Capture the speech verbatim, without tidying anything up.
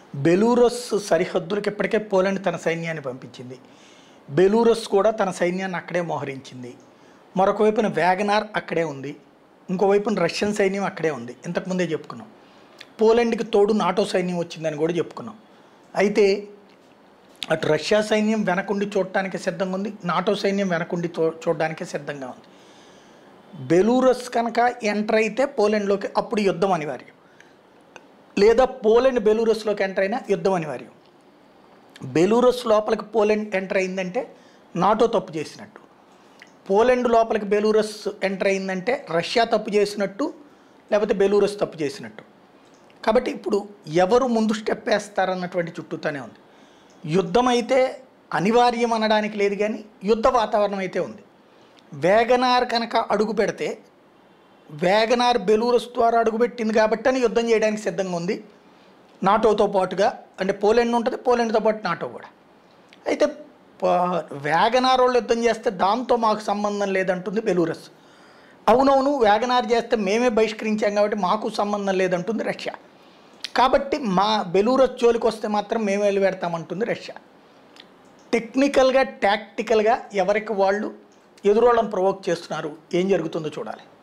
Belarus సరిహద్దులకు ఇప్పటికే Poland తన సైన్యాన్ని పంపించింది. బెలూరస్ కూడా తన సైన్యాన్ని అక్కడే మోహరించింది. మరొక వైపున వ్యాగనార్ అక్కడే ఉంది. ఇంకోవైపున రష్యన్ సైన్యం అక్కడే ఉంది. ఇంతకుముందే చెప్పుకున్నాం. పోలాండ్కి తోడు నాటో సైన్యం వచ్చిందని కూడా చెప్పుకున్నాం. అయితే అటు రష్యా సైన్యం వెనకుండి చూడటానికి సిద్ధంగా ఉంది, నాటో సైన్యం వెనకుండి చూడడానికి సిద్ధంగా ఉంది. బెలూరస్ కనుక ఎంటర్ అయితే పోలాండ్లోకి అప్పుడు యుద్ధం అనివార్యం, లేదా పోలాండ్ బెలూరస్లోకి ఎంటర్ అయినా యుద్ధం అనివార్యం. బెలూరస్ లోపలికి పోలాండ్ ఎంటర్ అయిందంటే నాటో తప్పు చేసినట్టు, పోలాండ్ లోపలికి బెలూరస్ ఎంటర్ అయిందంటే రష్యా తప్పు చేసినట్టు, లేకపోతే బెలూరస్ తప్పు చేసినట్టు. కాబట్టి ఇప్పుడు ఎవరు ముందు స్టెప్ వేస్తారన్నటువంటి చుట్టూతోనే ఉంది. యుద్ధం అయితే అనివార్యం అనడానికి లేదు, కానీ యుద్ధ వాతావరణం అయితే ఉంది. వ్యాగనార్ కనుక అడుగు పెడితే, వ్యాగనార్ బెలూరస్ ద్వారా అడుగుపెట్టింది కాబట్టి అని యుద్ధం చేయడానికి సిద్ధంగా ఉంది నాటోతో పాటుగా. అంటే పోలాండ్ ఉంటుంది, పోలాండ్తో పాటు నాటో కూడా. అయితే వ్యాగనార్ వాళ్ళు యుద్ధం చేస్తే దాంతో మాకు సంబంధం లేదంటుంది బెలూరస్. అవునవును, వ్యాగనార్ చేస్తే మేమే బహిష్కరించాం కాబట్టి మాకు సంబంధం లేదంటుంది రష్యా. కాబట్టి మా బెలూరస్ జోలికి వస్తే మాత్రం మేము వెళ్ళి పెడతామంటుంది రష్యా. టెక్నికల్గా టాక్టికల్గా ఎవరికి వాళ్ళు ఎదురోళ్ళని ప్రొవోక్ చేస్తున్నారు. ఏం జరుగుతుందో చూడాలి.